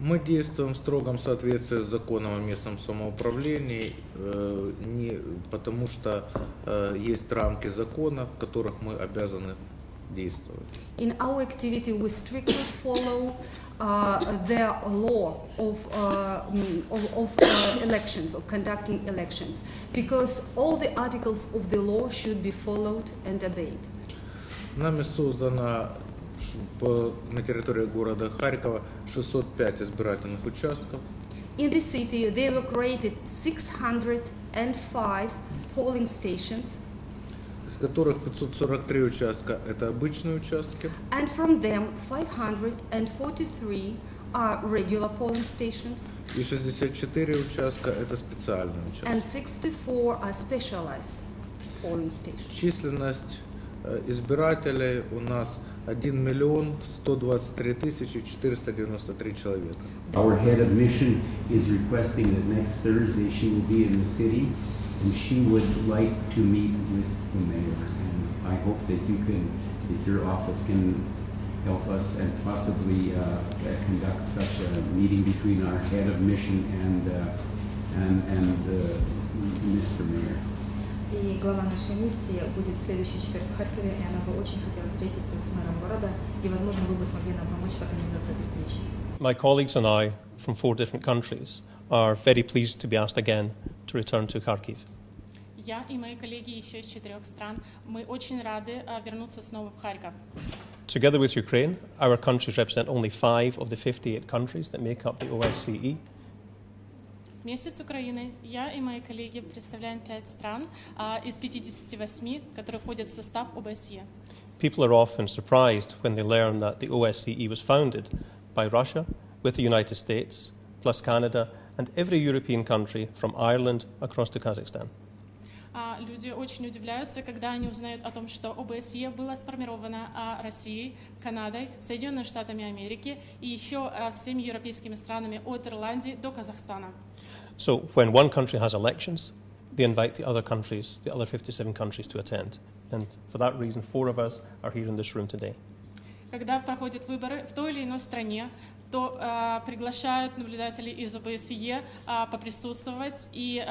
Мы действуем в строгом соответствии с законом о местном самоуправлении, потому что есть рамки закона, в которых мы обязаны действовать. In our activity, we strictly follow the law of elections, of conducting elections, because all the articles of the law should be followed and obeyed. Нами создано на территории города Харькова 605 избирательных участков. In the city, there were created 605 polling stations, из которых 543 участка – это обычные участки, and from them 543 are regular polling stations, и 64 участка – это специальные and участки. 64 are specialized polling stations. Численность избирателей у нас 1 123 493 человека. Our head of mission is requesting that next Thursday she will be in the city and she would like to meet with the mayor. And I hope that your office can help us and possibly conduct such a meeting between our head of mission and Mr. Mayor. И глава нашей миссии будет в следующий четверг в Харькове, и она бы очень хотела встретиться с мэром города, и, возможно, вы бы смогли нам помочь в организации этой встречи. My colleagues and I, from 4 different countries, are very pleased to be asked again to return to Kharkiv. Я и мои коллеги еще из 4 стран, мы очень рады вернуться снова в Харьков. Together with Ukraine, our countries represent only 5 of the 58 countries that make up the OSCE. Вместе с Украиной я и мои коллеги представляем 5 стран из 58, которые входят в состав ОБСЕ. People are often surprised when they learn that the OSCE was founded by Russia with the United States, plus Canada, and every European country from Ireland across to Kazakhstan. Люди очень удивляются, когда они узнают о том, что ОБСЕ было сформировано Россией, Канадой, Соединенными Штатами Америки и еще всеми европейскими странами от Ирландии до Казахстана. So when one country has elections, they invite the other countries, the other 57 countries, to attend. And for that reason, 4 of us are here in this room today. Когда проходят выборы в той или иной стране, то приглашают наблюдателей из ОБСЕ поприсутствовать, и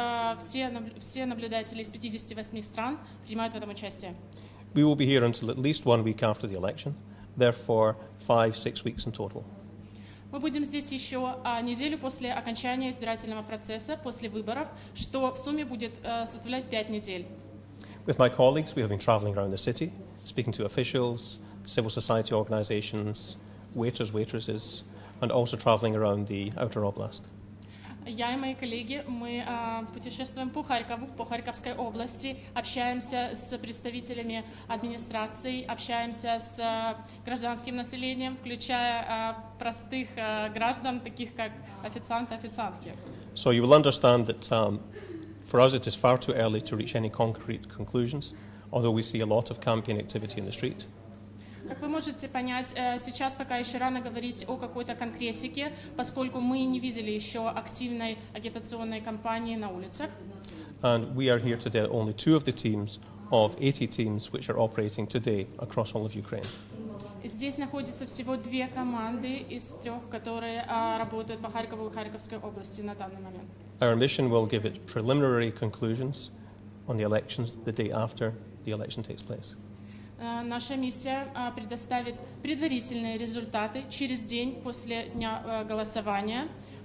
все наблюдатели из 58 стран принимают в этом участие. We will be here until at least 1 week after the election, therefore 5-6 weeks in total. Мы будем здесь еще неделю после окончания избирательного процесса, после выборов, что в сумме будет составлять 5 недель. With my colleagues, we have been traveling around the city, speaking to officials, civil society organizations, waiters, waitresses, and also traveling around the outer oblast. Я и мои коллеги, мы путешествуем по Харькову, по Харьковской области, общаемся с представителями администрации, общаемся с гражданским населением, включая простых граждан, таких как официанты, официантки. So you will understand that for us it is far too early to reach any concrete conclusions, although we see a lot of campaign activity in the street. Как вы можете понять, сейчас пока еще рано говорить о какой-то конкретике, поскольку мы не видели еще активной агитационной кампании на улицах. And we are here today, only 2 of the teams of 80 teams which are operating today across all of Ukraine. Здесь находится всего 2 команды из 3, которые работают по Харькову и Харьковской области на данный момент. Our mission will give it preliminary conclusions on the elections the day after the election takes place. Наша миссия предоставит предварительные результаты через день после дня голосования